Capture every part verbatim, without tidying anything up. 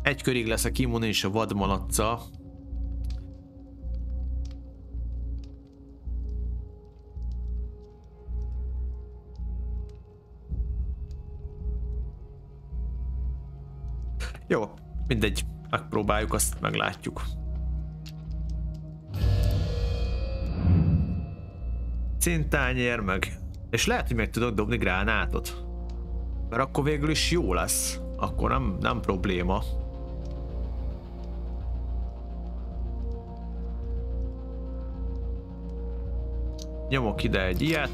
Egy körig leszek immunis a vadmalaccal. Jó, mindegy, megpróbáljuk, azt meglátjuk. Cintányér meg. És lehet, hogy meg tudok dobni gránátot. Mert akkor végül is jó lesz. Akkor nem, nem probléma. Nyomok ide egy ilyet.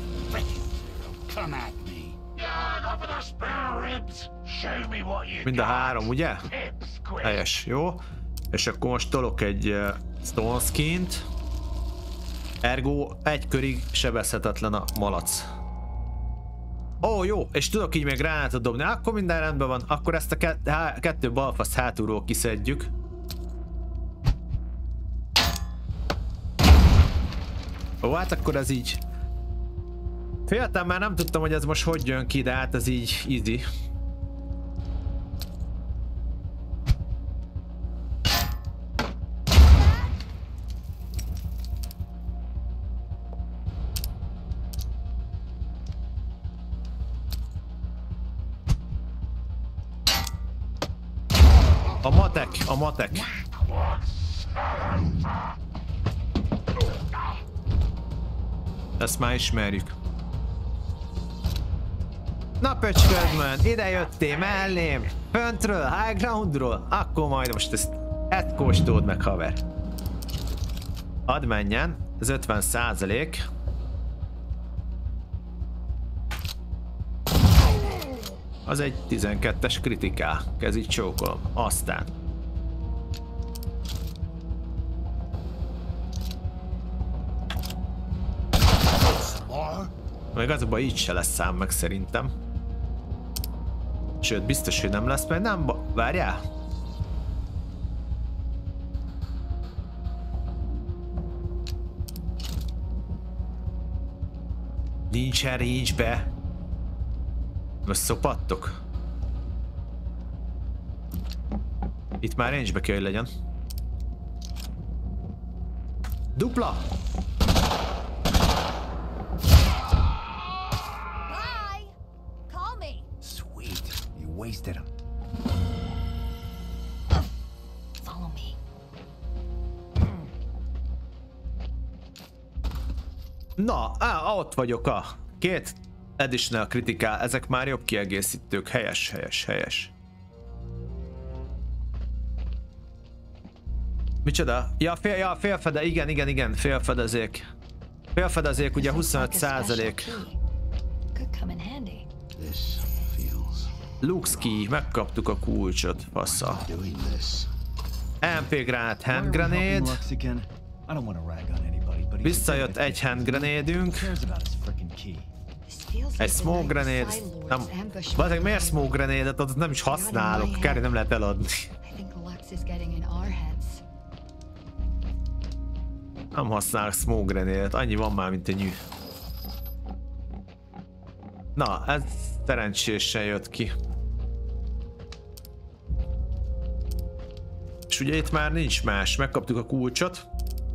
Mind a három, ugye? Helyes, jó. És akkor most tolok egy uh, Stone Skint. Ergo egy körig sebezhetetlen a malac. Ó, oh, jó, és tudok így még gránátot dobni. Akkor minden rendben van. Akkor ezt a kett kettő balfaszt hátulról kiszedjük. Ó, hát akkor ez így... Féltem, már nem tudtam, hogy ez most hogy jön ki, de hát ez így easy. A matek, a matek. Ezt már ismerjük. Na pöcsködmön, ide jöttél mellém, föntről, high groundról, akkor majd most ezt, ezt kóstold meg, haver. Hadd menjen, ez ötven százalék. Az egy tizenkettes kritikál, kezdj csókolom, aztán. Meg az a baj, így se lesz szám meg szerintem. Sőt, biztos, hogy nem lesz, mert nem ba... Várjál? Nincsen range-be. Most szopattok. Itt már range-be kell, hogy legyen. Dupla! Wasted him. Follow me. Na, á, ott vagyok a két additional kritikál, ezek már jobb kiegészítők, helyes, helyes, helyes. Micsoda? Ja, fél, ja, félfede, igen, igen, igen, félfedezék. Félfedezék ugye huszonöt százalék. Lux key, megkaptuk a kulcsot, passza. em pé gránát, hand grenade. Visszajött egy hand grenade-ünk. Egy smoke grenade. Nem, valószínűleg miért smoke grenade-et, ott nem is használok, kár, nem lehet eladni. Nem használok smoke grenade-et, annyi van már, mint egy nyű. Na, ez szerencsésen jött ki. És ugye itt már nincs más, megkaptuk a kulcsot.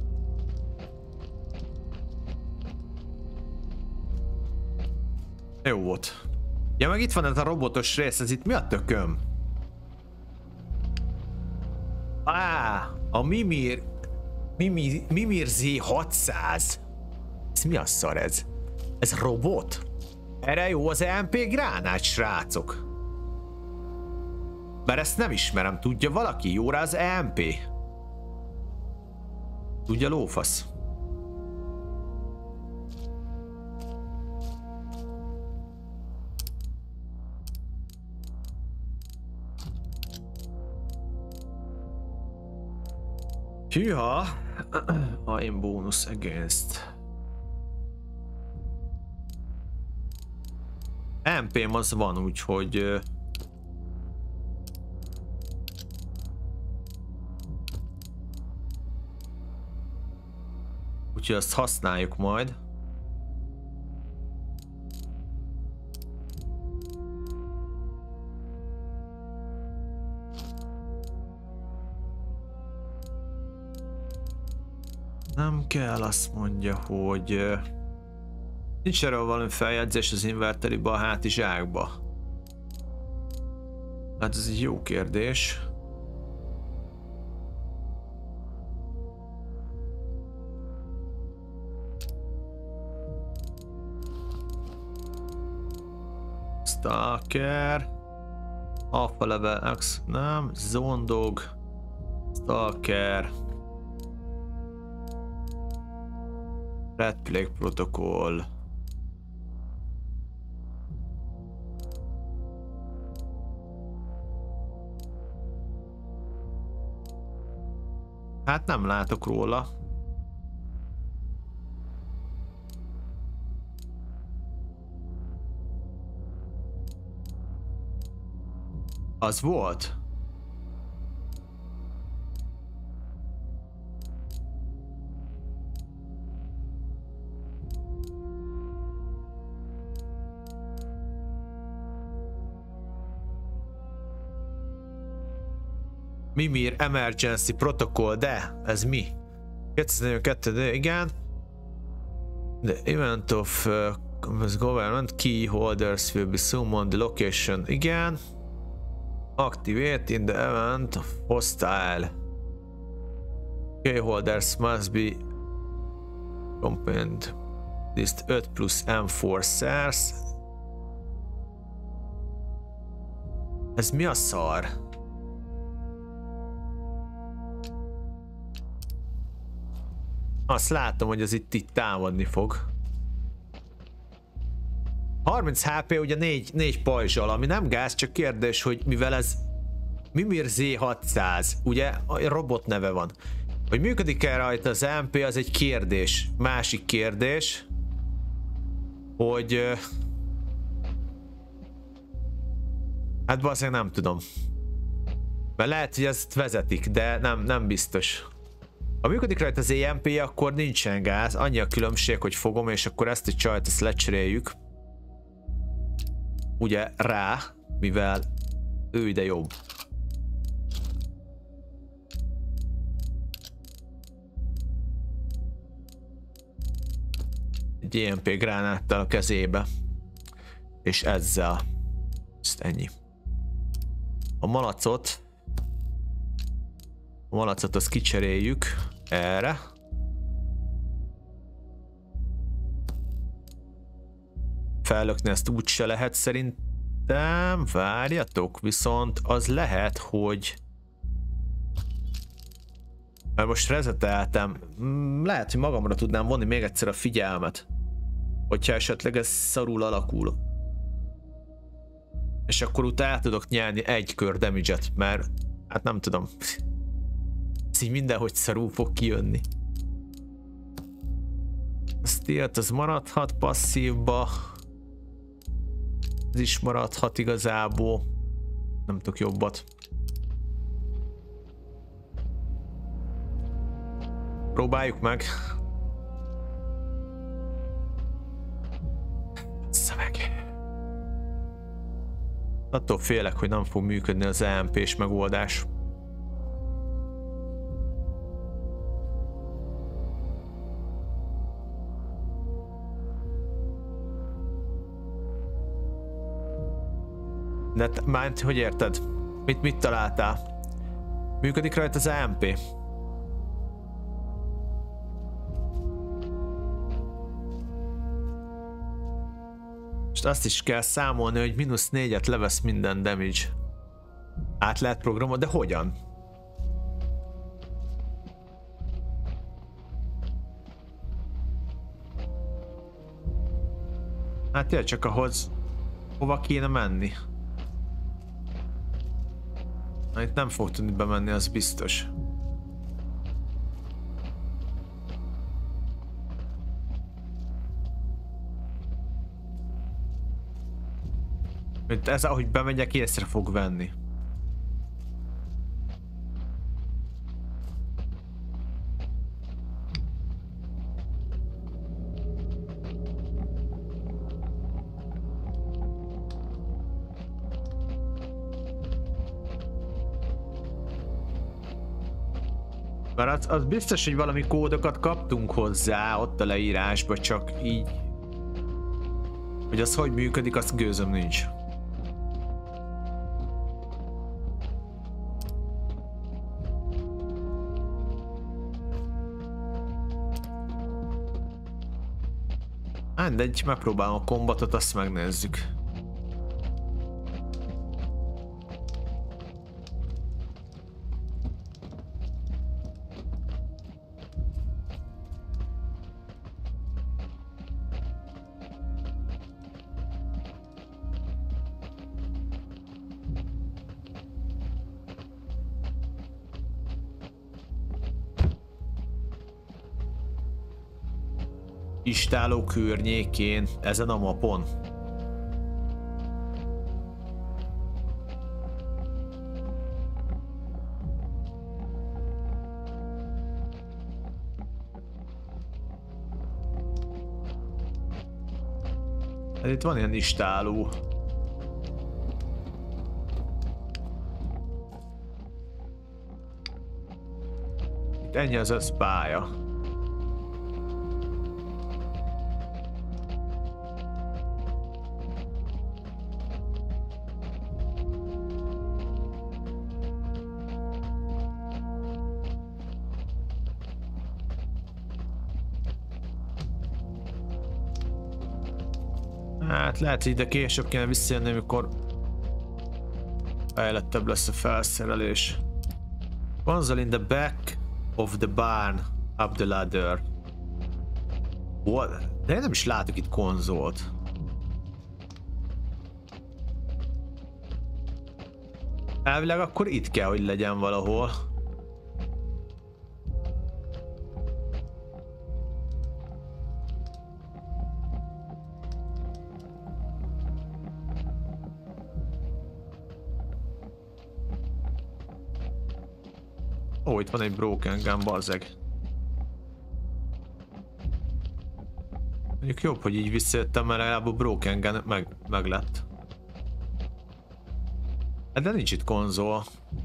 Jó volt. Ja, meg itt van ez a robotos rész, ez itt mi a tököm? Á, a Mimir... Mimir... Mimir zé hatszáz. Ez mi a szar ez? Ez robot? Erre jó az em pé gránát, srácok. Mert ezt nem ismerem, tudja valaki? Jó rá az em pé? Tudja lófasz? Hűha! I'm bonus against. em pém az van, úgyhogy... Úgyhogy azt használjuk majd. Nem kell, azt mondja, hogy uh, nincs erről valami feljegyzés az inventoryba, a hátizsákba. Hát ez egy jó kérdés. Stalker. Alpha level X, nem. Zone Dog. Stalker. Red Plague Protocol. Hát nem látok róla. Az volt? Mimir Emergency Protocol, de ez mi? kétezer-negyvenkettő, de igen. The event of uh, government key holders will be summoned the location, igen. Activate in the event of hostile. Key holders must be accompanied list öt plusz enforcers. Ez mi a szar? Azt látom, hogy az itt, itt támadni fog. harminc há pé ugye négy pajzsal, ami nem gáz, csak kérdés, hogy mivel ez Mimir zé hatszáz, ugye a robot neve van. Hogy működik-e rajta az em pé, az egy kérdés. Másik kérdés, hogy hát valószínűleg nem tudom. Mert lehet, hogy ezt vezetik, de nem, nem biztos. Ha működik rajta az em pé, akkor nincsen gáz. Annyi a különbség, hogy fogom, és akkor ezt a csajt ezt lecseréljük. Ugye rá, mivel ő ide jobb. Egy é em pé gránáttal a kezébe. És ezzel. Ezt ennyi. A malacot. A malacot azt kicseréljük erre. Fellökni ezt úgy se lehet szerintem. Várjatok, viszont az lehet, hogy... Mert most rezeteltem. Lehet, hogy magamra tudnám vonni még egyszer a figyelmet. Hogyha esetleg ez szarul alakul. És akkor utána el tudok nyelni egy kör damage-et, mert hát nem tudom. Ez így mindenhogy szarul fog kijönni. A stealth az maradhat passzívba. Ez is maradhat igazából. Nem tudok jobbat. Próbáljuk meg. Szöveg. Attól félek, hogy nem fog működni az é em pés megoldás. De mánt, hogy érted? Mit, mit találtál? Működik rajta az é em pé? És azt is kell számolni, hogy mínusz négyet levesz minden damage. Át lehet programot, de hogyan? Hát tényleg csak ahhoz, hova kéne menni. Na, itt nem fog tudni bemenni, az biztos. Ez, ahogy bemegyek, észre fog venni. Mert az, az biztos, hogy valami kódokat kaptunk hozzá ott a leírásba, csak így... Hogy az hogy működik, azt gőzöm nincs. Mindegy, megpróbálom a kombatot, azt megnézzük. Istáló környékén, ezen a mapon. Hát itt van ilyen istáló. Itt ennyi az összpálya. Hát lehet, hogy ide később kéne visszajönni, amikor fejlettebb lesz a felszerelés. Console in the back of the barn, up the ladder. What? De én nem is látok itt konzolt. Elvileg akkor itt kell, hogy legyen valahol. Ó, itt van egy broken gun, bazzeg. Mondjuk jobb, hogy így visszajöttem, mert legalább a broken gun meg, meg lett. De nincs itt konzol.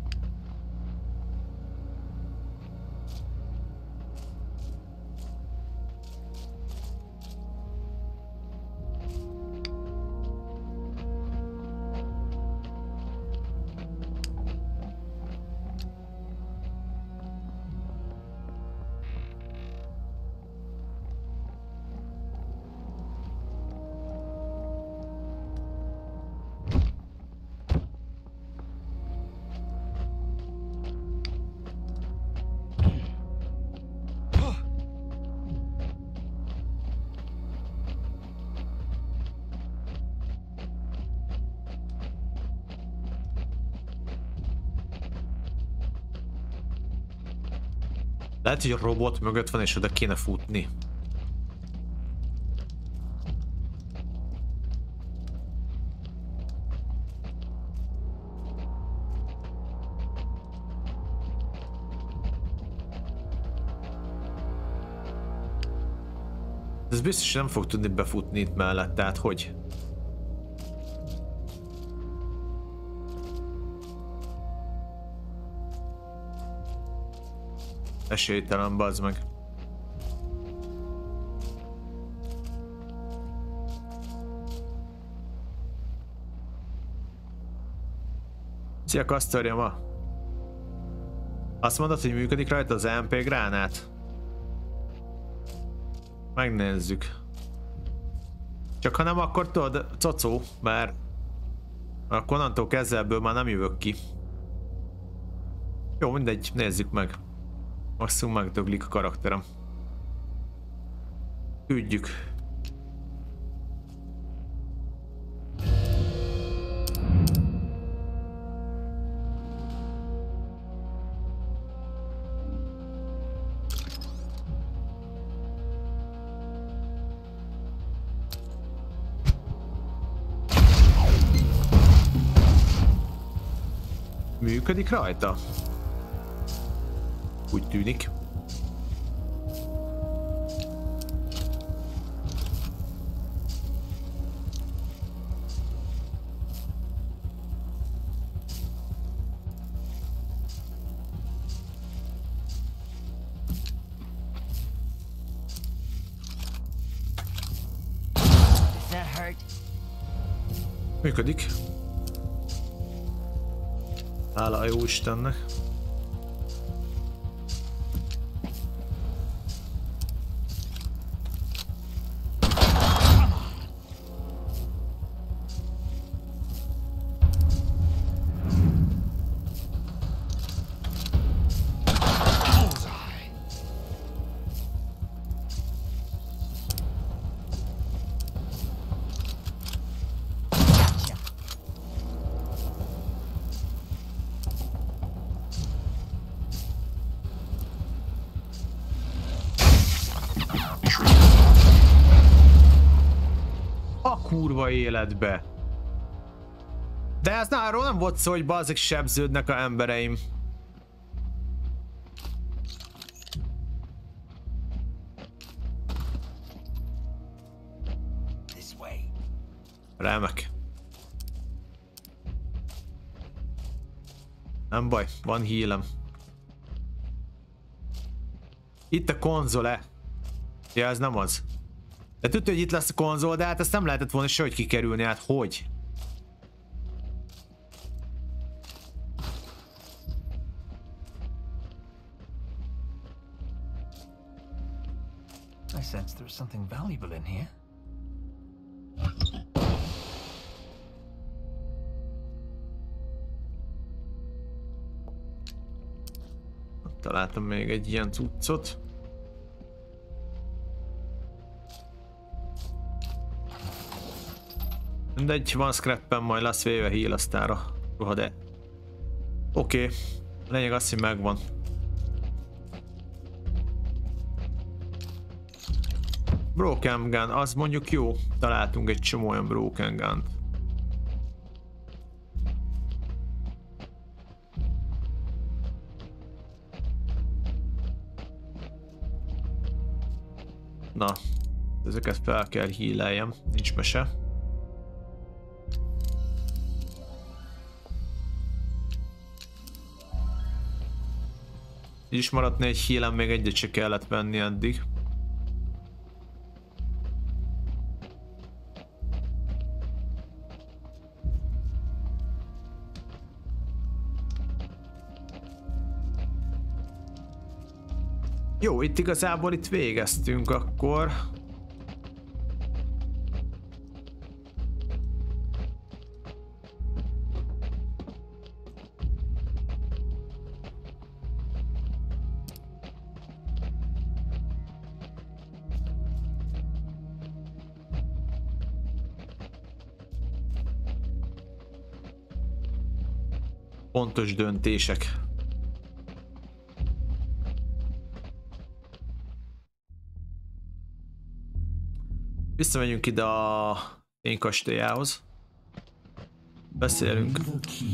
Lehet, hogy a robot mögött van és oda kéne futni. Ez biztos, hogy nem fog tudni befutni itt mellett, tehát hogy? Esélytelen, bazd meg. Szia, Kasztorja ma! Azt mondod, hogy működik rajta az em pé gránát? Megnézzük. Csak ha nem, akkor tudod, cocó, mert akkor onnantól kezdve ebből már nem jövök ki. Jó, mindegy, nézzük meg. Maximum megdöglik a karakterem. Küldjük. Működik rajta? Úgy tűnik. Működik. Hála a jó Istennek. Kurva életbe. De ez na, arról nem volt szó, hogy bazzik sebződnek a embereim. Remek. Nem baj, van healem. Itt a konzole. Ja, ez nem az. De tudta, hogy itt lesz a konzol, de hát ezt nem lehetett volna sehogy kikerülni, hát hogy? I sense there's something valuable in here. Találtam még egy ilyen cuccot. Mindegy, van scrappen, majd lesz véve heal, aztán rohad el. Oké, okay. Lényeg az, hogy megvan. Broken gun, az mondjuk jó. Találtunk egy csomó olyan broken gun-t. Na, ezeket fel kell healeljem, nincs mese. Így is maradt négy healem, még egyet se kellett venni eddig. Jó, itt igazából itt végeztünk akkor. Pontos döntések. Visszamegyünk ide a én kastélyához. Beszélünk.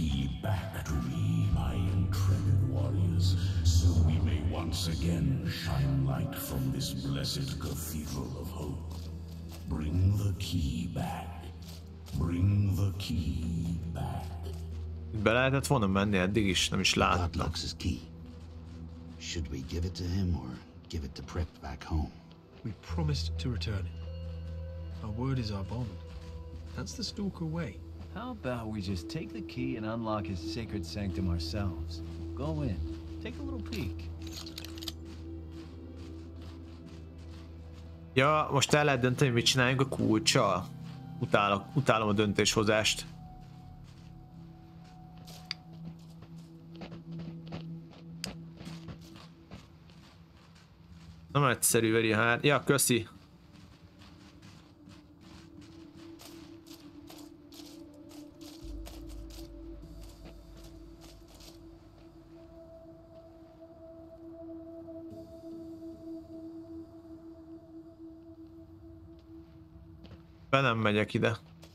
Be lehetett volna menni eddig is, nem is láttam. Should we give it to him or give it to Prep back home? We promised to return it. Our word is our bond. That's the Stalker way. How about we just take the key and unlock his sacred sanctum ourselves? Go in, take a little peek. Ja, most el lehet dönteni, mit csináljunk a kulccsal. Utálok, utálom a döntéshozást. Nem egyszerű, very hard. Ja, köszi. Be nem megyek ide.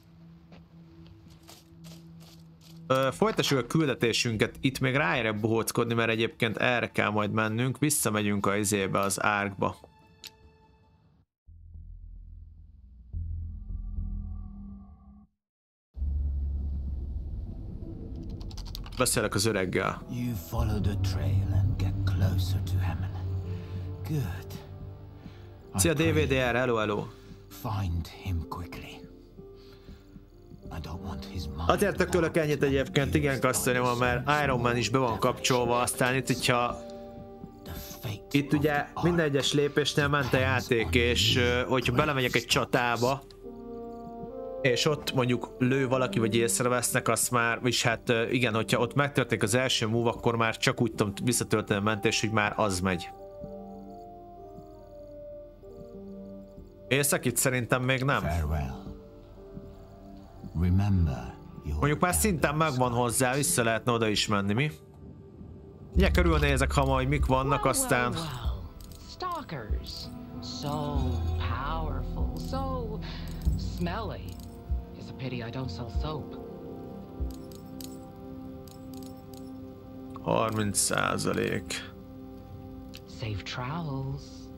Ö, folytassuk a küldetésünket. Itt még ráérek bohóckodni, mert egyébként erre kell majd mennünk. Visszamegyünk a izébe, az árkba. Beszélek az öreggel. You follow the trail and get closer to Hammond. Good. Szia dé vé dé er, hello, hello. Find him quickly. Azért tökölök ennyit egyébként, igen, Kasszonyom, mert Iron Man is be van kapcsolva, aztán itt, hogyha itt ugye minden egyes lépésnél ment a játék, és hogyha belemegyek egy csatába, és ott mondjuk lő valaki, vagy észrevesznek, azt már, és hát igen, hogyha ott megtörténik az első move, akkor már csak úgy tudom visszatölteni a mentést, hogy már az megy. Észak itt szerintem még nem. Mondjuk már szinten megvan hozzá, vissza lehetne oda is menni, mi? Ugye körülnézek, ha majd mik vannak, aztán... Stalkers. So powerful, so smelly. It's a pity I don't sell soap. harminc százalék. Safe travels.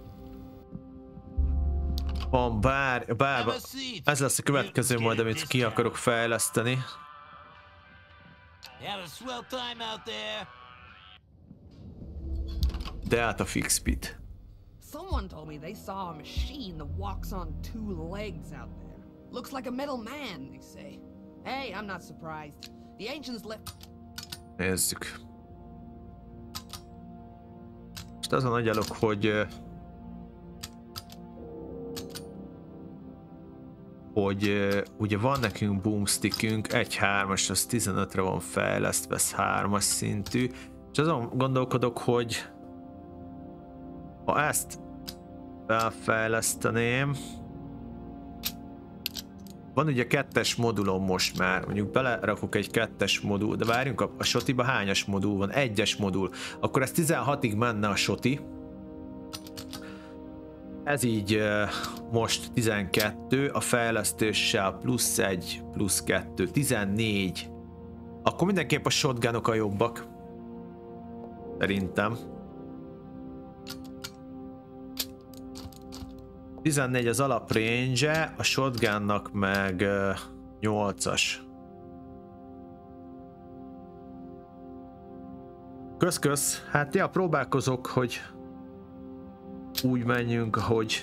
Van bár, bár, ez lesz a következő majd, amit ki akarok fejleszteni. Delta Fix Speed. Someone told me they saw a machine that walks on two legs out there. Looks like a metal man, they say. Hey, I'm not surprised. The ancients left... Nézzük. Most azon agyalok, hogy... hogy ugye van nekünk boomstickünk, egy hármas, az tizenötre van fejlesztve, ez hármas szintű, és azon gondolkodok, hogy ha ezt felfejleszteném, van ugye kettes modulom most már, mondjuk belerakok egy kettes modul, de várjunk, a, a sotiba hányas modul van? Egyes modul, akkor ez tizenhatig menne a soti. Ez így uh, most tizenkettő, a fejlesztéssel plusz egy, plusz kettő, tizennégy. Akkor mindenképp a shotgunok a jobbak. Szerintem. tizennégy az alap range-e, a shotgunnak meg uh, nyolcas. Kösz-kösz, hát ja, próbálkozok, hogy úgy menjünk, hogy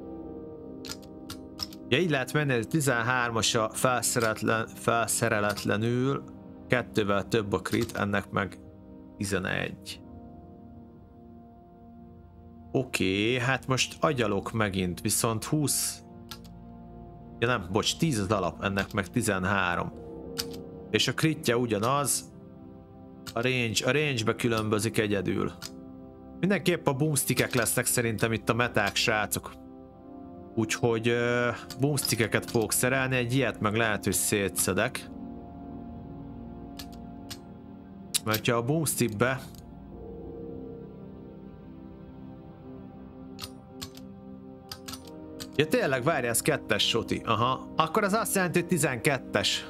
ja, így lehet menni, ez tizenhármas a felszereletlen, felszereletlenül, kettővel több a crit, ennek meg tizenegy. Oké, okay, hát most agyalok megint, viszont húsz, ja nem, bocs, tíz az alap, ennek meg tizenhárom. És a critje ugyanaz, a range, a range-be különbözik egyedül. Mindenképp a boomstickek lesznek szerintem itt a meták, srácok. Úgyhogy uh, boomstickeket fogok szerelni, egy ilyet meg lehet, hogy szétszedek. Mert ha a boomstickbe ja tényleg, várj, ez kettes soti. Aha, akkor az azt jelenti, hogy tizenkettes.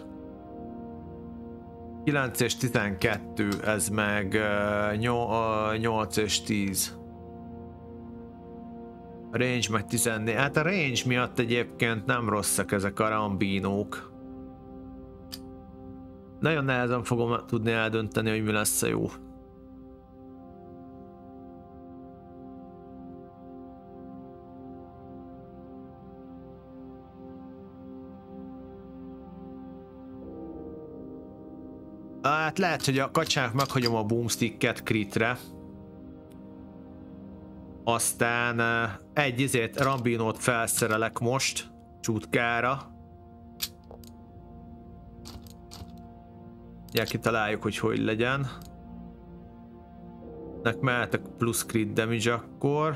kilenc és tizenkettő, ez meg uh, nyolc és tíz. A range meg tizennégy. Hát a range miatt egyébként nem rosszak ezek a rambinók. Nagyon nehezen fogom tudni eldönteni, hogy mi lesz a jó. Hát lehet, hogy a kacsának meghagyom a boomsticket critre. Aztán egy izét, rambinót felszerelek most csutkára. Ja, kitaláljuk, hogy hogy legyen. Nek mehetek plusz crit damage akkor.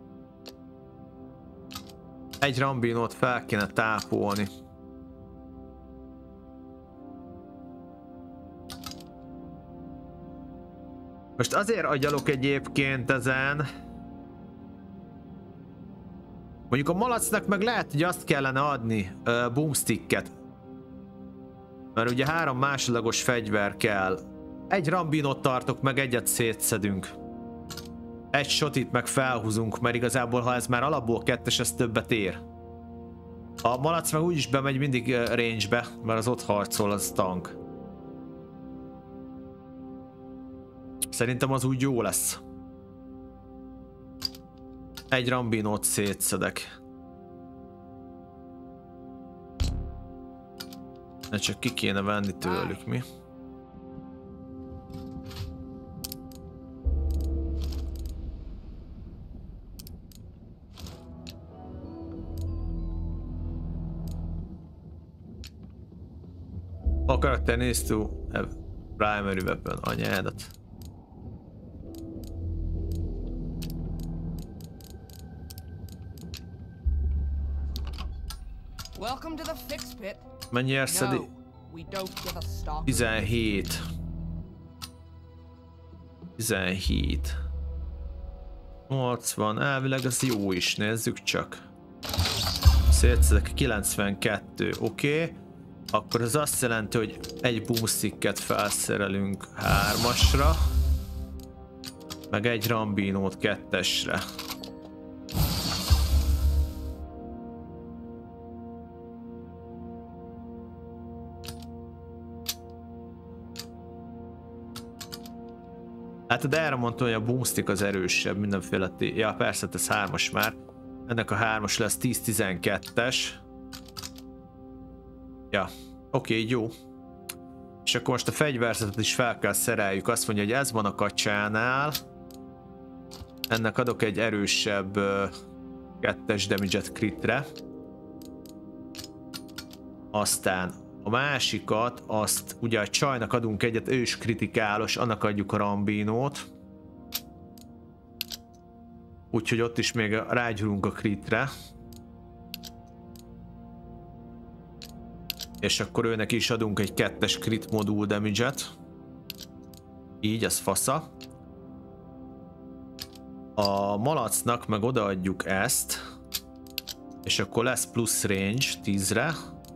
Egy rambinót fel kéne tápolni. Most azért agyalok egyébként ezen. Mondjuk a malacnak meg lehet, hogy azt kellene adni, uh, boomsticket. Mert ugye három másodlagos fegyver kell. Egy rambinot tartok, meg egyet szétszedünk. Egy shotit meg felhúzunk, mert igazából ha ez már alapból kettes, ez többet ér. A malac meg úgyis bemegy mindig uh, range-be, mert az ott harcol, az tank. Szerintem az úgy jó lesz. Egy rambinót szétszedek. Csak ki kéne venni tőlük, mi? A character needs to have primary weapon, anyádat. Welcome to the fix pit. Mennyi szedi? No, we don't give a stalker. tizenhét. tizenhét. nyolcvan, elvileg az jó is, nézzük csak. Szétszedek, kilencvenkettő, oké. Okay. Akkor ez azt jelenti, hogy egy boomsticket felszerelünk hármasra, meg egy rambinót kettesre. Hát de erre mondtam, hogy a boomstick az erősebb mindenféle. Ja persze, ez hármas már. Ennek a hármas lesz tíz tizenkettes. Ja, oké, okay, jó. És akkor most a fegyverzetet is fel kell szereljük. Azt mondja, hogy ez van a kacsánál. Ennek adok egy erősebb uh, kettes damage-et kritre. Aztán a másikat, azt ugye a csajnak adunk egyet, ő is kritikálos, annak adjuk a rambinót. Úgyhogy ott is még rágyúrunk a kritre. És akkor őnek is adunk egy kettes crit modul damage-et. Így, ez fasza. A malacnak meg odaadjuk ezt. És akkor lesz plusz range tízre.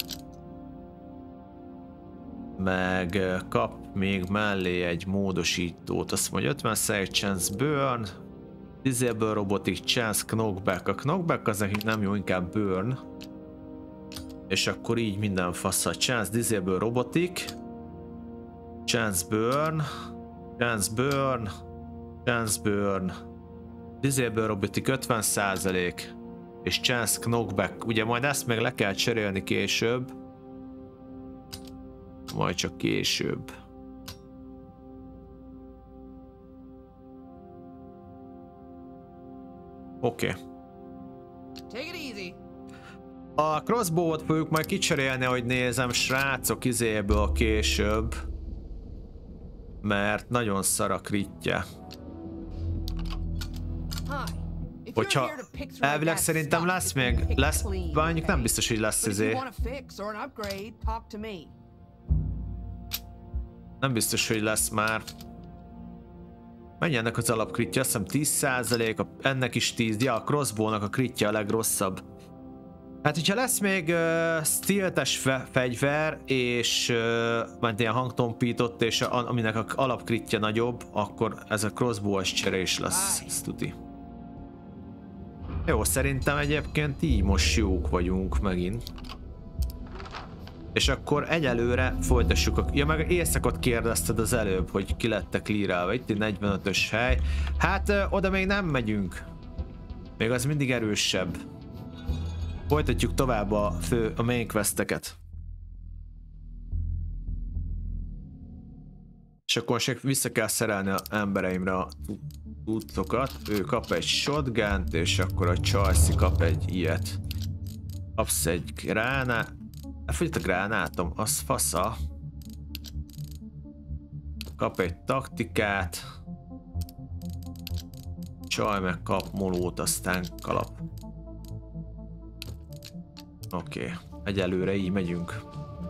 Meg kap még mellé egy módosítót. Azt mondja ötven százalék chance burn. Disable robotic chance knockback. A knockback az nekik nem jó, inkább burn. És akkor így minden fasz a chance disable robotic, chance burn, chance burn, chance burn, disable robotic ötven százalék, és chance knockback. Ugye majd ezt még le kell cserélni később. Majd csak később. Oké. Okay. Take it easy. A crossbow-ot fogjuk majd kicserélni, hogy nézem, srácok, izéből később. Mert nagyon szar a kritje. Hogyha elvileg szerintem lesz még, lesz, mondjuk nem biztos, hogy lesz izé. Nem biztos, hogy lesz már. Mennyi ennek az alapkritja? Azt hiszem tíz százalék, ennek is tíz, ja, a crossbow-nak a kritja a legrosszabb. Hát, hogyha lesz még uh, stealth-es fe fegyver, és uh, ilyen hangtompított, és a, aminek a alapkritja nagyobb, akkor ez a crossbow-as cserés lesz, ezt tuti. Jó, szerintem egyébként így most jók vagyunk megint. És akkor egyelőre folytassuk a... Ja, meg éjszakot kérdezted az előbb, hogy ki lettek clearálva. Itt egy negyvenötös hely. Hát, uh, oda még nem megyünk. Még az mindig erősebb. Folytatjuk tovább a fő, a main questeket. És akkor most vissza kell szerelni az embereimre a cuccokat. Ő kap egy shotgunt, és akkor a Chelsea kap egy ilyet. Kapsz egy gránát. Elfogyott a gránátom, az fasza. Kap egy taktikát. Csaj meg kap molót, aztán kalap. Oké, okay. Egyelőre így megyünk.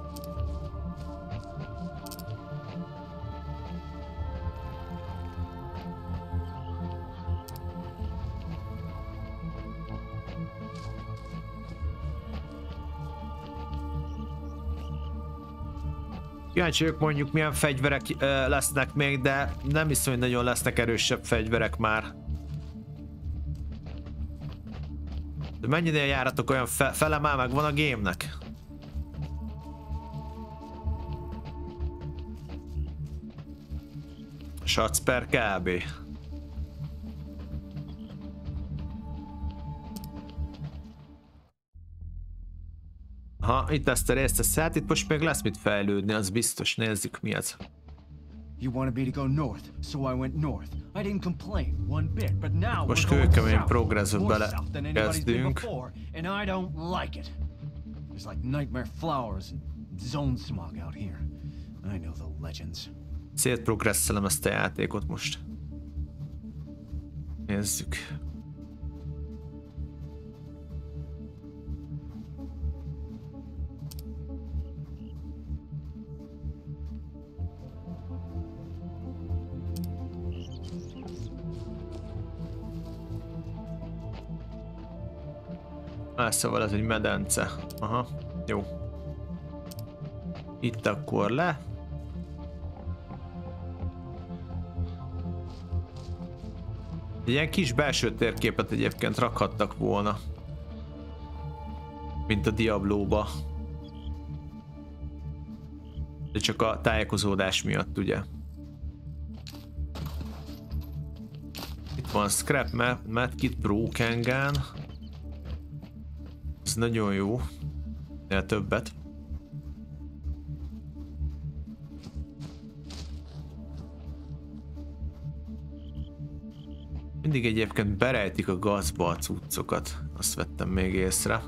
Kíváncsiak mondjuk milyen fegyverek uh, lesznek még, de nem hiszem, hogy nagyon lesznek erősebb fegyverek már. De mennyire járatok olyan fe fele már megvan a game-nek? Shots per kb. Ha, itt ezt a részt, ezt hát itt most még lesz mit fejlődni, az biztos. Nézzük mi az. You wanted me to go north, so I went north. I didn't complain one bit, but now most we're going kőkemény south. progresszot More bele south than anybody's been kezdünk. before, and I don't like it. There's like nightmare flowers and zone smog out here. I know the legends. Szétprogresszelem ezt a játékot most. Nézzük. Ah, szóval ez egy medence. Aha, jó. Itt akkor le. Egy ilyen kis belső térképet egyébként rakhattak volna. Mint a Diablo-ba. De csak a tájékozódás miatt, ugye. Itt van Scrap Medkit, Broken Gun. Ez nagyon jó. De többet. Mindig egyébként berejtik a gazba a cuccokat. Azt vettem még észre.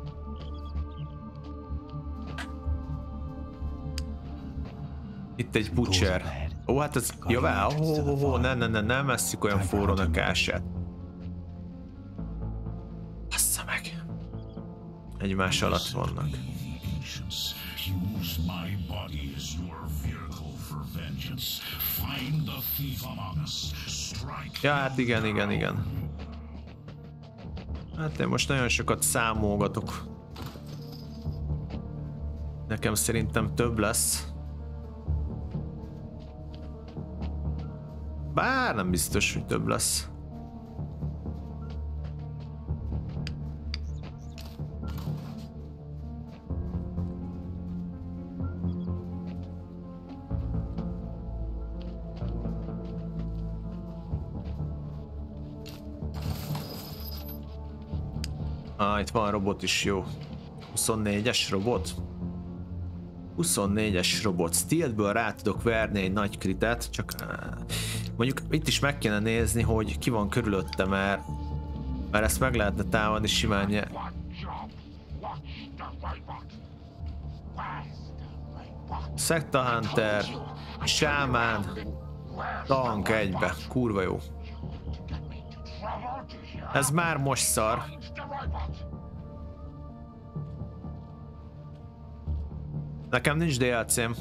Itt egy butcher. Ó, hát ez... Javá, ó, ó, ó, ne, ne, ne, nem esszik olyan forrón a kását. Bassza meg. Egymás alatt vannak. Ja, hát igen, igen, igen. Hát én most nagyon sokat számolgatok. Nekem szerintem több lesz. Bár nem biztos, hogy több lesz. Ah, itt van robot is, jó. huszonnégyes robot. huszonnégyes robot. Steelből rá tudok verni egy nagy kritet, csak mondjuk itt is meg kéne nézni, hogy ki van körülötte, mert, mert ezt meg lehetne támadni simán. Secta Hunter, Sámán, tank egybe, kurva jó. Ez már most szar. Nekem nincs dé el cém.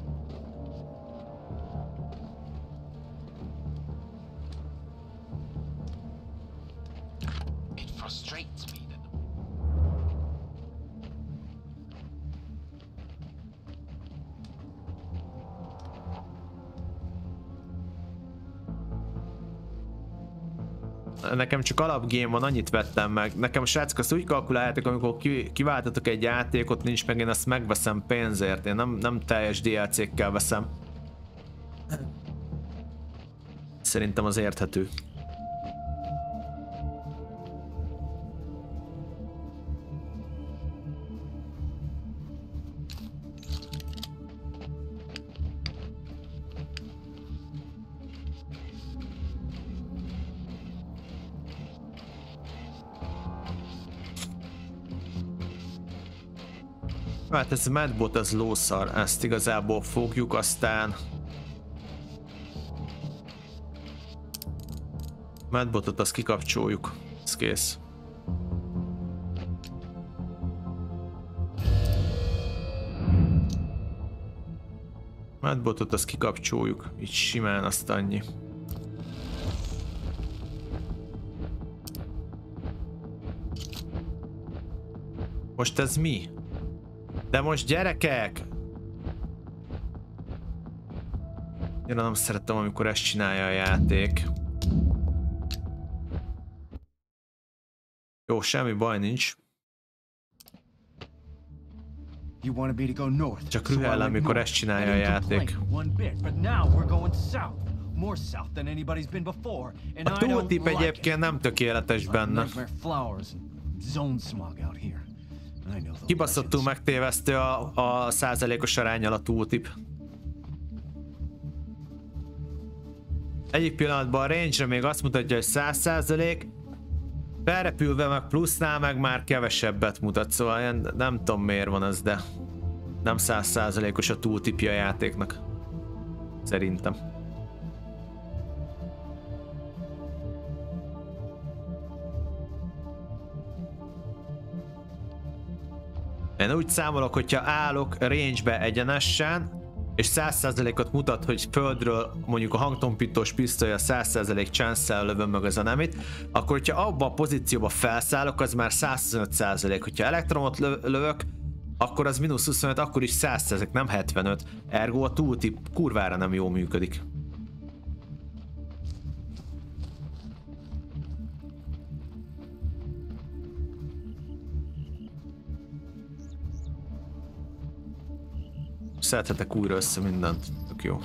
Nekem csak alapgame van, annyit vettem meg. Nekem a srácok azt úgy kalkuláljátok, amikor kiváltatok egy játékot, nincs meg, én ezt megveszem pénzért. Én nem, nem teljes dé el cékkel veszem. Szerintem az érthető. Hát ez Medbot, ez lószar, ezt igazából fogjuk, aztán Medbotot azt kikapcsoljuk, ez kész. Medbotot azt kikapcsoljuk, így simán, azt annyi. Most ez mi? De most gyerekek! Én nem szeretem, amikor ezt csinálja a játék. Jó, semmi baj nincs. Csak rühellem, amikor ezt csinálja a játék. A tooltip egyébként nem tökéletes benne. I know the Kibaszottul legends. megtévesztő a, a százalékos aránnyal a tooltip. Egyik pillanatban a range-re még azt mutatja, hogy száz százalék, felrepülve meg plusznál meg már kevesebbet mutat, szóval ilyen, nem tudom miért van ez, de nem száz százalékos a tooltipja a játéknak. Szerintem. Én úgy számolok, hogyha állok range-be egyenesen, és száz százalékot mutat, hogy földről mondjuk a hangtompítós pisztolya száz százalék chance-szel lövöm meg az enemit, akkor hogyha abba a pozícióba felszállok, az már száz huszonöt százalék. Hogyha elektromot lövök, akkor az mínusz huszonöt, akkor is száz százalék, nem hetvenöt. Ergo a tooltip kurvára nem jól működik. Szedhetek újra össze mindent, tök jó.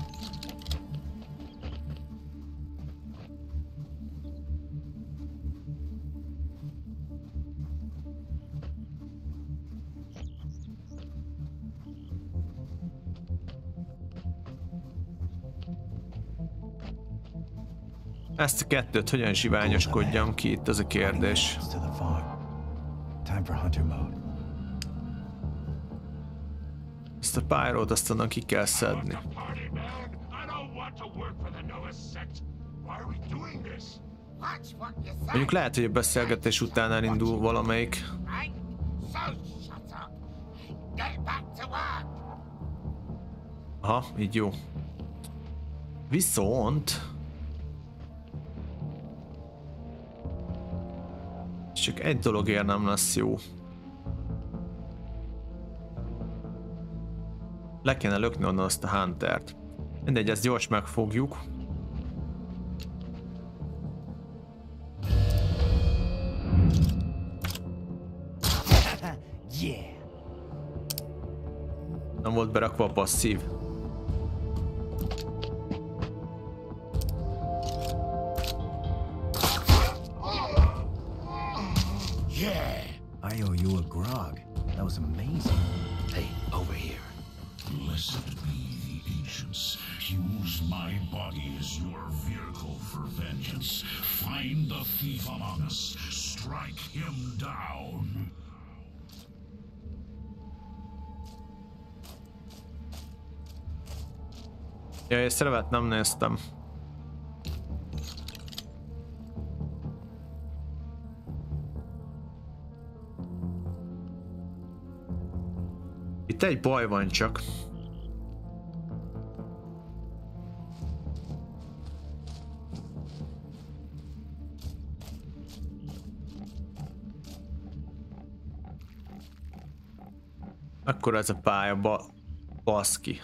Ezt a kettőt hogyan zsiványoskodjam ki, itt az a kérdés. Ezt a pyrót azt onnan ki kell szedni. Mondjuk lehet, hogy a beszélgetés után elindul valamelyik. Aha, így jó. Viszont... csak egy dologért nem lesz jó. Le kéne lökni onnan azt a Huntert. Mindegy, ezt gyors megfogjuk. Nem volt berakva a passzív. I owe you a grog. That was amazing. Hey, over here. Blessed be the ancients. Use my body as your vehicle for vengeance. Find the thief among us. Strike him down. Ja, és szervet nem néztem. Itt egy baj van csak. Akkor ez a pálya, ba baszki.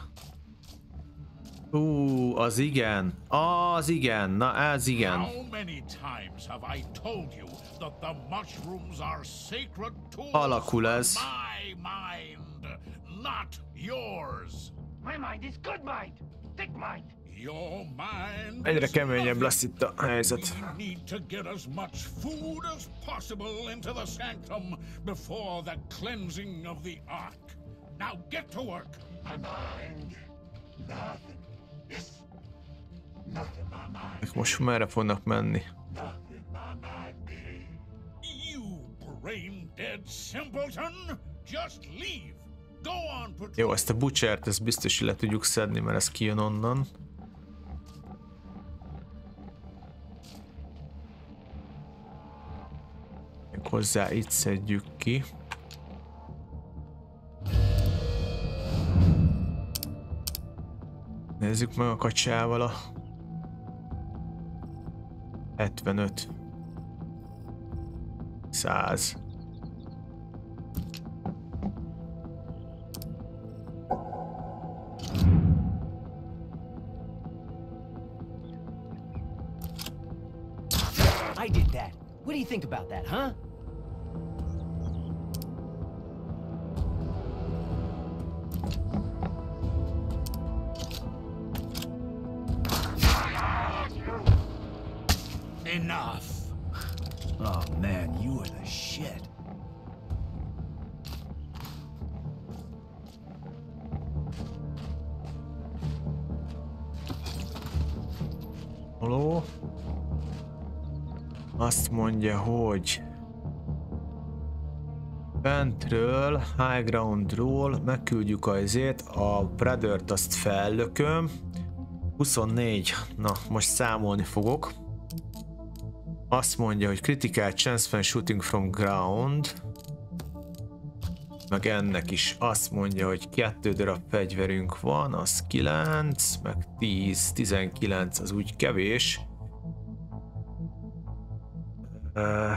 Ú, az igen. Az igen. Na, ez igen. How many times have I told you that the mushrooms are sacred tools Alakul for ez. my mind, not yours. My mind is good mind. Thick mind. Your mind Egyre is keményebb nothing. lesz itt a helyzet. We need to get as much food as possible into the sanctum before the cleansing of the ark. Now get to work. My mind. Nothing. Yes. Nothing, my mind. Most merre fognak menni? Nothing, my mind be. You brain-dead simpleton! Just leave. Go on patrol. Jó, ezt a butchert, ezt biztos, hogy le tudjuk szedni, mert ez kijön onnan. Még hozzá itt szedjük ki. Nézzük meg a kacsával a hetvenöt. száz. I did that. What do you think about that, huh? Enough. Oh man, you are the shit. Halló? Azt mondja, hogy bentről, high groundról megküldjük a izét, a Predatort azt fellököm. huszonnégy, na most számolni fogok. Azt mondja, hogy critical chance when shooting from ground. Meg ennek is azt mondja, hogy kettő darab fegyverünk van, az kilenc, meg tíz, tizenkilenc, az úgy kevés. Uh...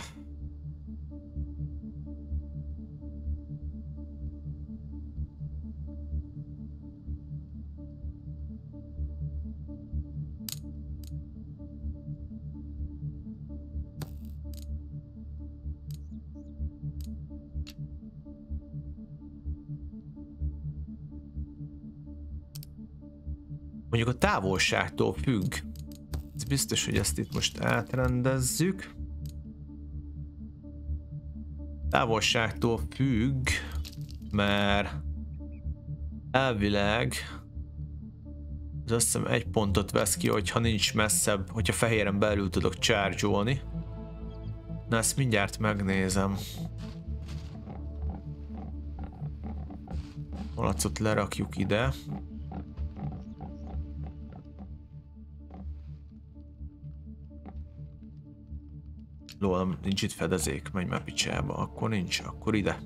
Mondjuk a távolságtól függ. Ez biztos, hogy ezt itt most átrendezzük. Távolságtól függ, mert elvileg az azt hiszem egy pontot vesz ki, hogyha nincs messzebb, hogyha fehéren belül tudok charge-olni. Na ezt mindjárt megnézem. Malacot lerakjuk ide. Lólam, nincs itt fedezék, menj már picsába, akkor nincs, akkor ide.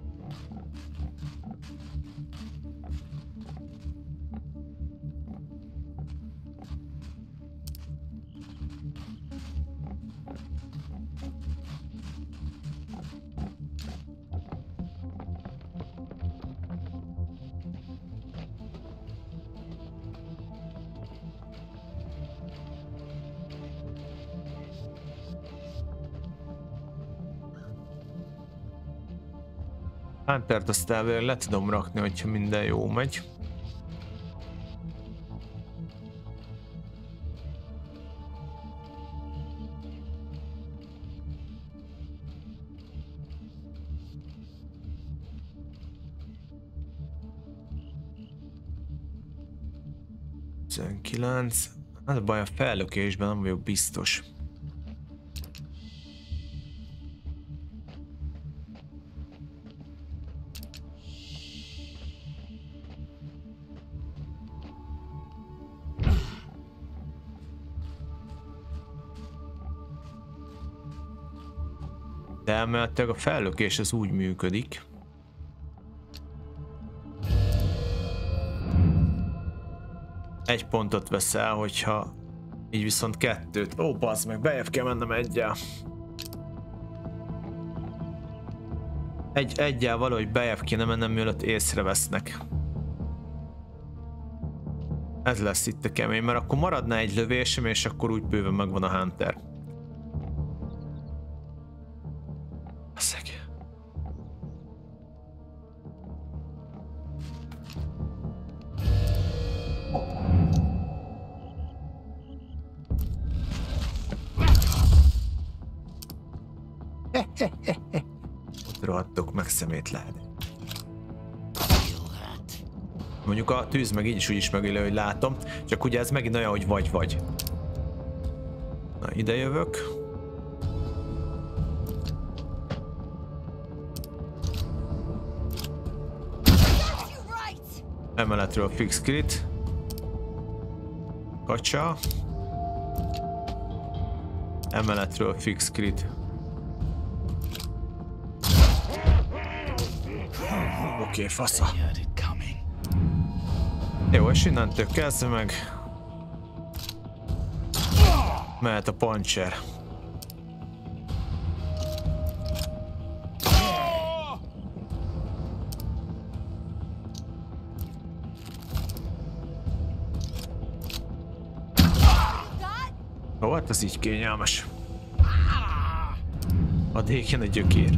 Huntert azt elvileg le tudom rakni, hogyha minden jó megy. tizenkilenc. Az a baj, a fellökésben nem vagyok biztos. De elméletileg a fellökés az úgy működik. Egy pontot vesz el, hogyha így viszont kettőt. Ó, bazd meg, bejebb kell mennem egyel. Egy, egyel valahogy bejebb kéne mennem, mielőtt észrevesznek. Ez lesz itt a kemény, mert akkor maradna egy lövésem, és akkor úgy bőven megvan a Hunter. Ott rohadtok meg szemétlád. Mondjuk a tűz meg így is úgy is megélő, hogy látom, csak ugye ez megint olyan, hogy vagy-vagy. Na, ide jövök. Emeletről fix crit. Kacsa. Emeletről fix crit. Oké, okay, fasza. Jó, és innentől kezdve meg mehet a puncher. Ó, hát ez így kényelmes. A déken egy gyökér.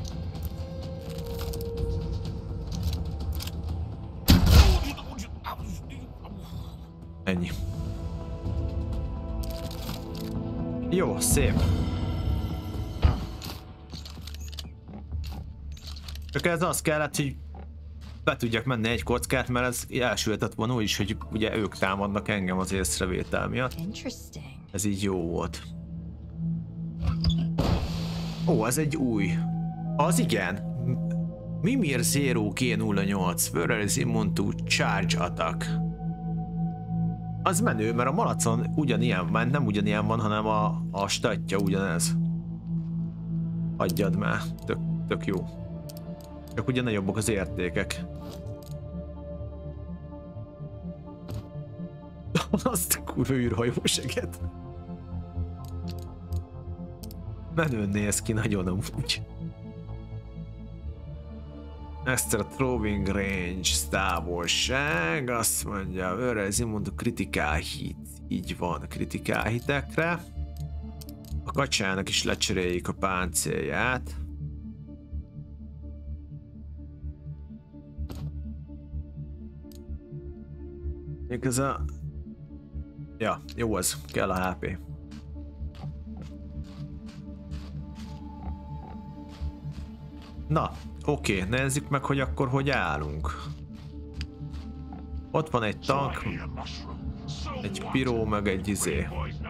Ennyi. Jó, szép. Csak ez az kellett, hogy be tudjak menni egy kockát, mert ez elsülhetett volna úgy is, hogy ugye ők támadnak engem az észrevétel miatt. Ez így jó volt. Ó, ez egy új. Az igen. Mimir Zero G nulla nyolc. Where is immune to charge attack. Az menő, mert a malacon ugyanilyen van, nem ugyanilyen van, hanem a, a statja ugyanez. Adjad már, tök, tök jó. Csak ugye nagyobbak az értékek. Azt a kurva űrhajóseget. Menőn néz ki nagyon amúgy. Extra throwing range, távolság, azt mondja, őrezi, mondta kritikál hit. Így van, kritikál hitekre. A kacsának is lecseréljük a páncélját. Még ez a... Ja, jó az, kell a há pé. Na, oké, okay, nézzük meg, hogy akkor hogy állunk. Ott van egy tank, egy piró, meg egy izé.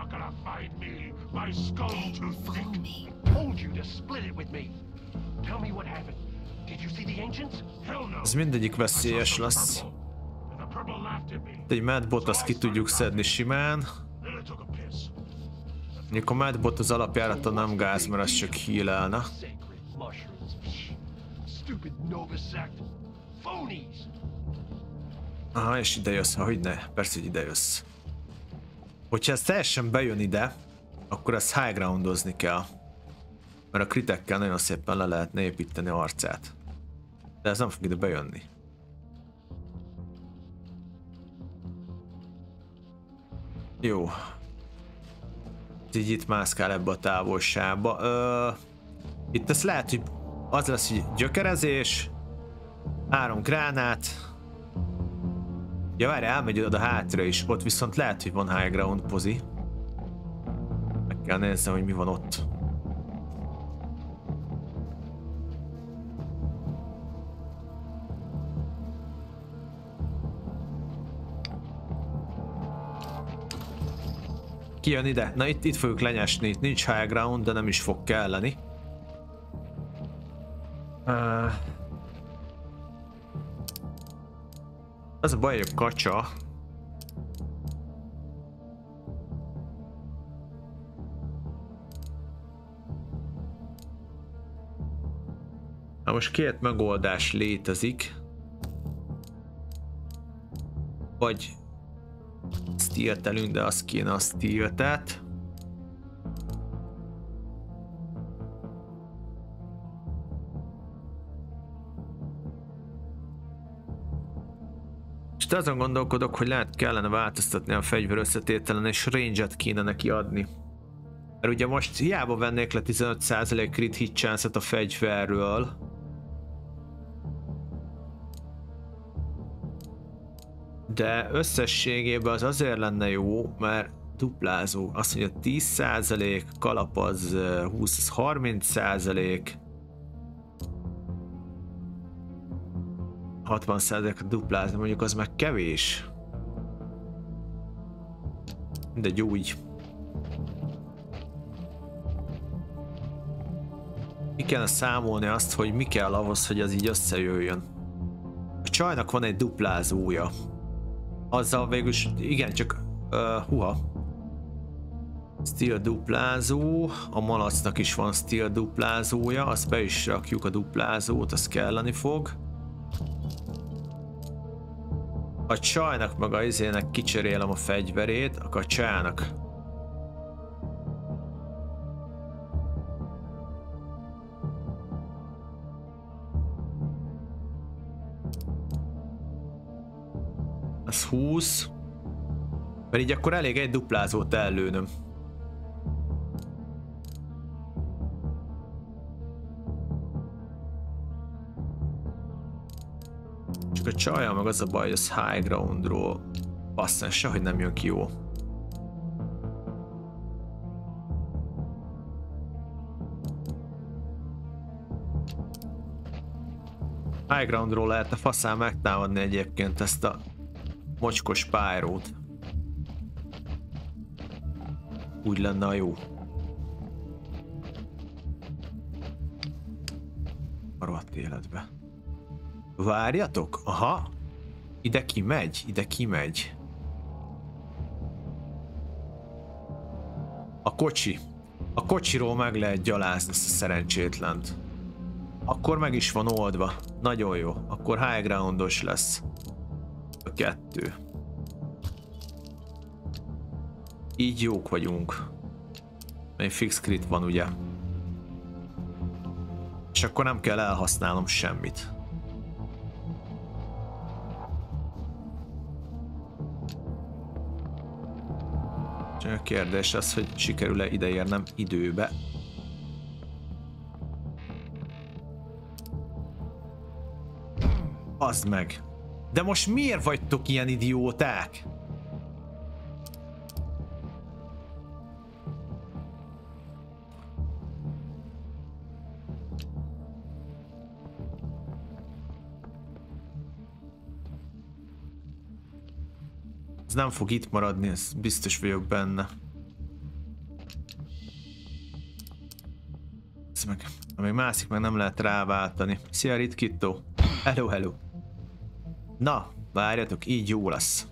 Ez mindegyik veszélyes lesz. Egy madbot azt ki tudjuk szedni simán. Mondjuk a madbot az alapjárata nem gáz, mert az csak healelne. Aha, és ide jössz, hogy ne, persze, hogy ide jössz. Hogyha ez teljesen bejön ide, akkor ezt high groundozni kell. Mert a kritekkel nagyon szépen le lehetne építeni a arcát. De ez nem fog ide bejönni. Jó. Így itt mászkál ebbe a távolságba. Ö, itt ez lehet, hogy az lesz, hogy gyökerezés, három gránát. Ja, várj, elmegy oda hátra is, ott viszont lehet, hogy van high ground pozi. Meg kell néznem, hogy mi van ott. Ki jön ide? Na itt, itt fogjuk lenyesni, itt nincs high ground, de nem is fog kelleni. Uh, az a baj, hogy a kacsa. Na most két megoldás létezik. Vagy stealtelünk, de az kéne a stealtet. És azon gondolkodok, hogy lehet kellene változtatni a fegyver összetételen, és range-et kéne neki adni. Mert ugye most hiába vennék le tizenöt százalék crit hit chance-et a fegyverről. De összességében az azért lenne jó, mert duplázó. Azt mondja tíz százalék, kalap az húsz harminc százalék. hatvan százalékra duplázni, mondjuk az meg kevés. De úgy. Mi kellene számolni azt, hogy mi kell ahhoz, hogy az így összejöjjön. A csajnak van egy duplázója. Azzal végülis, igen, csak uh, huha. Steel duplázó, a malacnak is van steel duplázója, azt be is rakjuk a duplázót, az kelleni fog. A csajnak meg a izének kicserélem a fegyverét, akkor a csának. Az húsz. Mert így akkor elég egy duplázót ellőnöm. Csak a csajjal meg az a baj, hogy az high groundról basszán sehogy nem jön ki jó. High groundról lehetne faszán megtámadni egyébként ezt a mocskos pályrót. úgy lenne a jó. A rohadt életbe. Várjatok? Aha. Ide kimegy, ide kimegy. A kocsi. A kocsiról meg lehet gyalázni ezt a szerencsétlent. Akkor meg is van oldva. Nagyon jó. Akkor high groundos lesz. A kettő. Így jók vagyunk. Egy fix crit van, ugye? És akkor nem kell elhasználnom semmit. Csak a kérdés az, hogy sikerül-e ideérnem időbe. Az meg. De most miért vagytok ilyen idióták? Ez nem fog itt maradni, ez biztos vagyok benne. Ez meg, amíg mászik meg nem lehet ráváltani. Szia Ritkitto! Hello, hello! Na, várjatok, így jó lesz.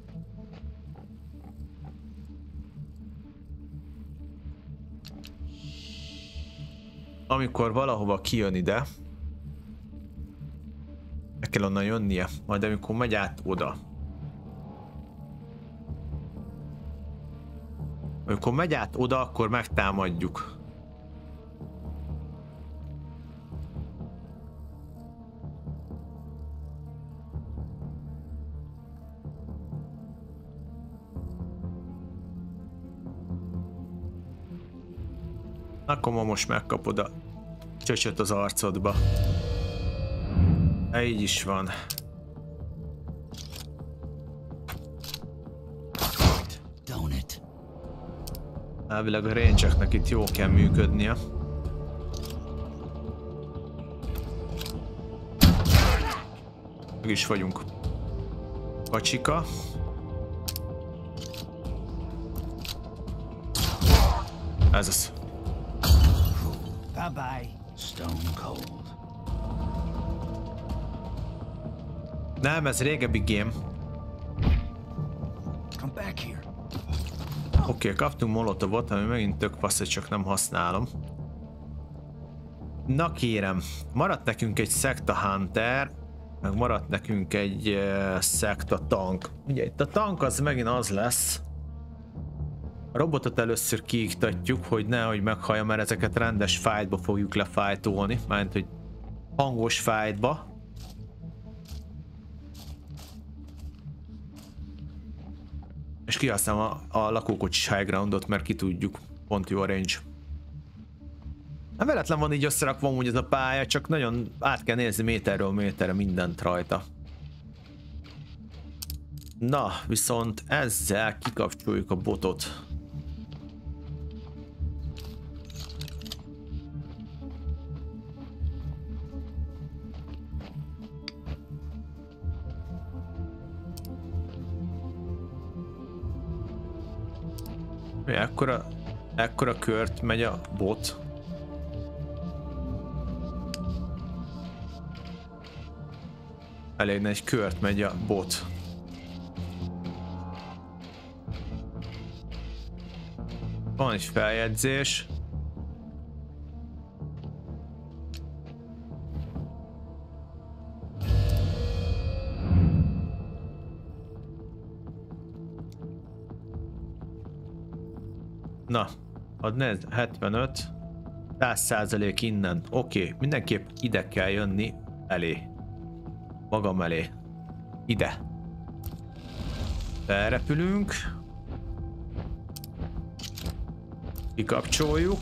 Amikor valahova kijön ide, meg kell onnan jönnie, majd amikor megy át oda. Amikor megy át oda, akkor megtámadjuk. Akkor ma most megkapod a csöcsöt az arcodba. E, így is van. Elvileg a range-eknek itt jól kell működnie. Meg is vagyunk. Kacsika. Ez az. Bye bye. Stone cold. Nem, ez régebbi game. Come back here. Oké, okay, kaptunk molotovot, ami megint tök fasz, hogy csak nem használom. Na kérem, maradt nekünk egy Secta Hunter, meg maradt nekünk egy uh, Secta Tank. Ugye itt a tank az megint az lesz. A robotot először kiiktatjuk, hogy nehogy meghallja, mert ezeket rendes fightba fogjuk lefájtolni, mert hogy hangos fightba. És kihasználom a, a lakókocsis high groundot, mert ki tudjuk, pont jó a range. Nem véletlen van így összerakva amúgy ez a pálya, csak nagyon át kell nézni méterről méterre mindent rajta. Na, viszont ezzel kikapcsoljuk a botot. Ekkora, ekkora kört megy a bot. Elég nagy kört megy a bot. Van egy feljegyzés. Na, ad nézd, hetvenöt, száz százalék innen. Oké, okay, mindenképp ide kell jönni elé. Magam elé. Ide. Felrepülünk. Kikapcsoljuk.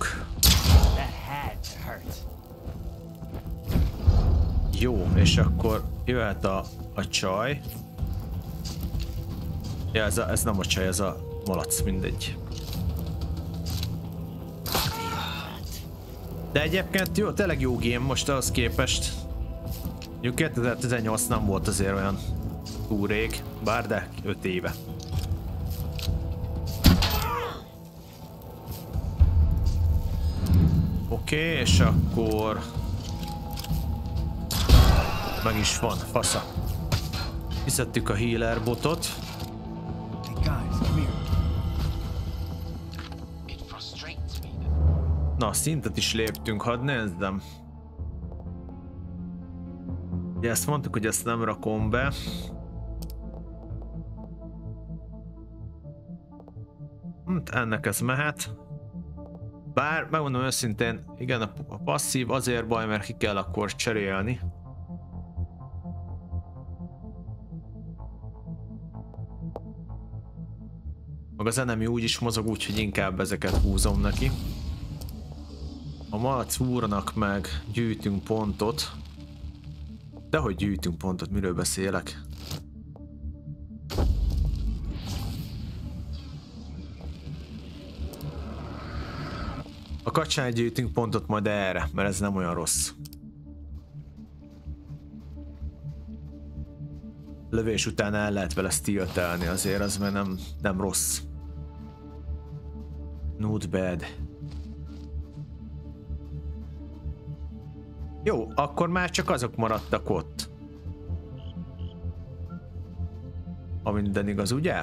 Jó, és akkor jöhet a, a csaj. Ja, ez, a, ez nem a csaj, ez a malac, mindegy. De egyébként jó, tényleg jó game most ahhoz képest. kétezer-tizennyolc nem volt azért olyan túl rég, bár de öt éve. Oké, okay, és akkor... Meg is van, fasza. Kiszedtük a healer botot. Na, szintet is léptünk, hadd nézzem. Ugye ezt mondtuk, hogy ezt nem rakom be. Hát ennek ez mehet. Bár megmondom őszintén, igen, a passzív azért baj, mert ki kell akkor cserélni. Meg az enemy úgy is mozog, úgyhogy inkább ezeket húzom neki. A malac úrnak meg gyűjtünk pontot. De hogy gyűjtünk pontot, miről beszélek? A kacsán gyűjtünk pontot majd erre, mert ez nem olyan rossz. Lövés után el lehet vele stiltelni, azért az mert nem, nem rossz. Not bad. Jó, akkor már csak azok maradtak ott. Ha minden igaz, ugye?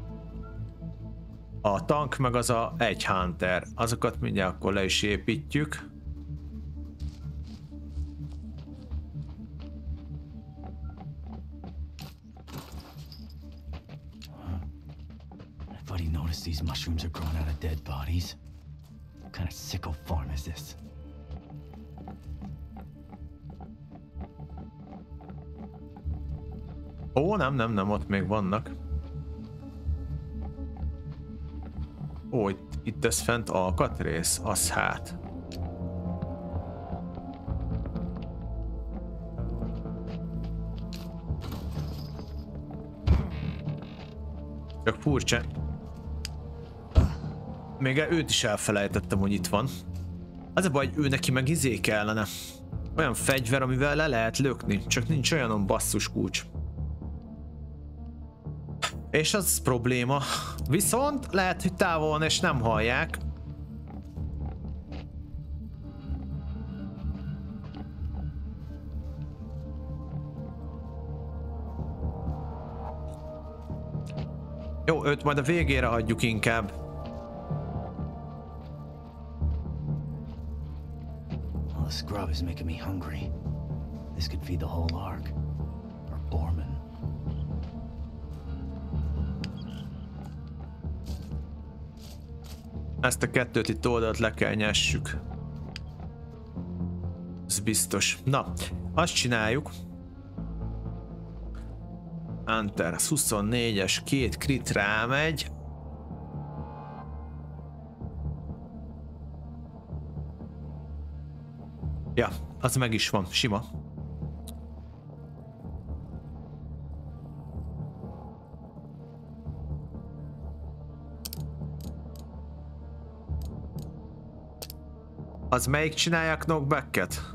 A tank meg az a egy hunter. Azokat mindjárt akkor le is építjük. I thought he noticed these mushrooms are growing out of dead bodies. What kind of sicko farm is this? Ó, nem, nem, nem, ott még vannak. Ó, itt, itt ez fent alkatrész, az hát. Csak furcsa. Még őt is elfelejtettem, hogy itt van. Az a baj, hogy ő neki meg izé kellene. Olyan fegyver, amivel le lehet lökni, csak nincs olyanon basszus kulcs. És az probléma. Viszont lehet, hogy távol van és nem hallják. Jó, őt majd a végére hagyjuk inkább. All the scrub is making me hungry. This could feed the whole Ark. Or Borman. Ezt a kettőt itt oldalt le kell nyessük. Ez biztos. Na, azt csináljuk. Hunter, huszonnégyes, két crit rámegy. Ja, az meg is van, sima. Az melyik csinálja a knockback-et?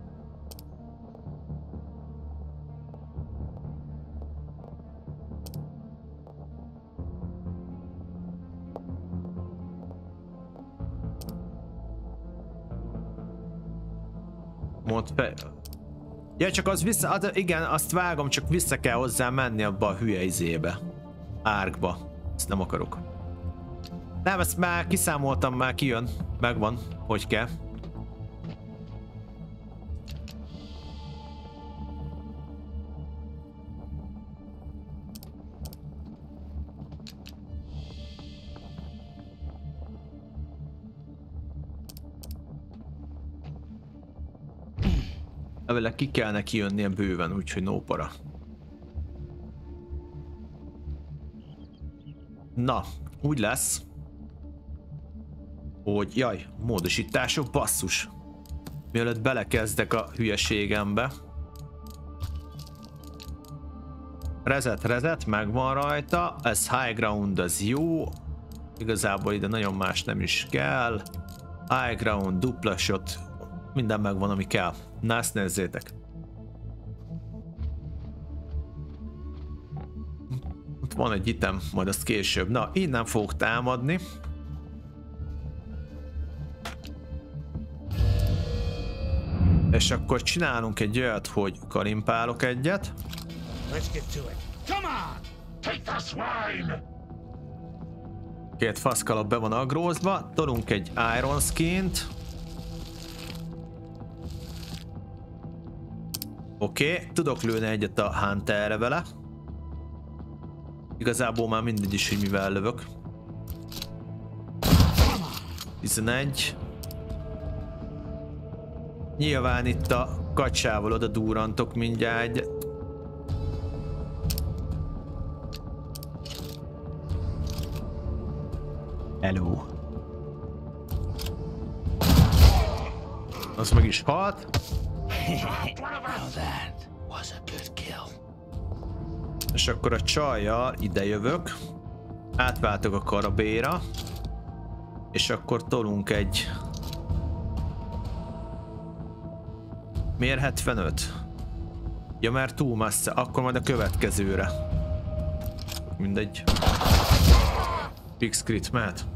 Mondd fel. Ja, csak az vissza, az, igen, azt vágom, csak vissza kell hozzá menni abba a hülye izébe. Árkba. Ezt nem akarok. Nem, ezt már kiszámoltam, már kijön. Megvan, hogy kell. Vele ki kell neki jönnie bőven, úgyhogy no para. Na, úgy lesz, hogy jaj, módosítások, basszus. Mielőtt belekezdek a hülyeségembe. Reset, reset, megvan rajta, ez high ground, az jó. Igazából ide nagyon más nem is kell. High ground, dupla shot, minden megvan, ami kell. Na, ezt nézzétek. Ott van egy item, majd azt később. Na, innen fogok támadni. És akkor csinálunk egy olyat, hogy kalimpálok egyet. Let's get to it. Come on! Take the swine! Két faszkalap be van agrózva. Tolunk egy Iron Skint. Oké, okay. Tudok lőni egyet a Hunterre vele. Igazából már mindegy is, hogy mivel lövök. tizenegy. Nyilván itt a kacsával oda durrantok mindjárt egy. Hello. Az meg is halt. Now that was a good kill. És akkor a csajjal ide jövök. Átváltok a karabéra. És akkor tolunk egy... Miért hetvenöt? Ja, mert túl messze. Akkor majd a következőre. Mindegy. Fix crit mehet.